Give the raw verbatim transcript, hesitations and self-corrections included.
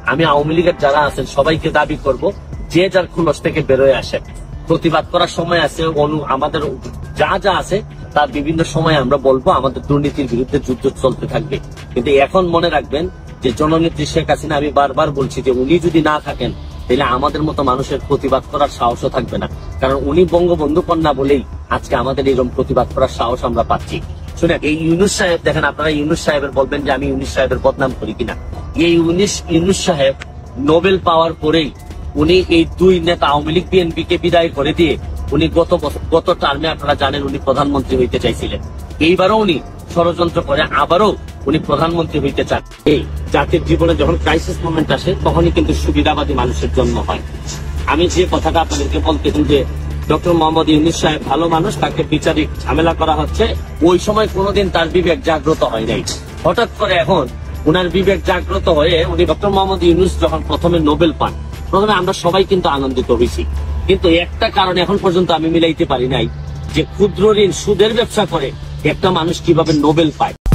আমি আওয়ামী লীগের যারা আছেন সবাইকে দাবি করব, যে যার খুলস থেকে বেরোয় আসে। প্রতিবাদ করার সময় আছে, আমাদের যা যা আছে তার বিভিন্ন সময় আমরা বলবো, আমাদের দুর্নীতির বিরুদ্ধে যুদ্ধ চলতে থাকবে। কিন্তু এখন মনে রাখবেন যে জননেত্রী শেখ হাসিনা, আমি বারবার বলছি যে উনি যদি না থাকেন তাহলে আমাদের মতো মানুষের প্রতিবাদ করার সাহসও থাকবে না। কারণ উনি বঙ্গবন্ধু কন্যা বলেই আজকে আমাদের এরকম প্রতিবাদ করার সাহস আমরা পাচ্ছি। শুনেন, এই ইউনূস সাহেব দেখেন, আপনারা ইউনূস সাহেবের বলবেন যে আমি ইউনূস সাহেবের বদনাম করি কিনা। এই ইউনূস ইউনূস সাহেব নোবেল পাওয়ার পরেই উনি এই দুই নেতা আওয়ামী লীগ বিএনপি কে বিদায় করে দিয়ে উনি গত গত টার্মে আপনারা জানেন উনি প্রধানমন্ত্রী হইতে চাইছিলেন। এইবারও উনি ষড়যন্ত্র করে আবারও উনি প্রধানমন্ত্রী হইতে চান। এই জাতির জীবনে যখন ক্রাইসিস মোমেন্ট আসে তখনই কিন্তু সুবিধাবাদী মানুষের জন্ম হয়। আমি যে কথাটা আপনাদেরকে বলতেছি যে ডক্টর মোহাম্মদ ইউনূস সাহেব ভালো মানুষ, তাকে বিচারিক ঝামেলা করা হচ্ছে, ওই সময় কোনোদিন তার বিবেক জাগ্রত হয় নাই। হঠাৎ করে এখন উনার বিবেক জাগ্রত হয়ে উনি ডক্টর মোহাম্মদ ইউনূস যখন প্রথমে নোবেল পান, প্রথমে আমরা সবাই কিন্তু আনন্দিত হয়েছি। কিন্তু একটা কারণে এখন পর্যন্ত আমি মিলাইতে পারি নাই যে ক্ষুদ্র ঋণ সুদের ব্যবসা করে একটা মানুষ কিভাবে নোবেল পায়।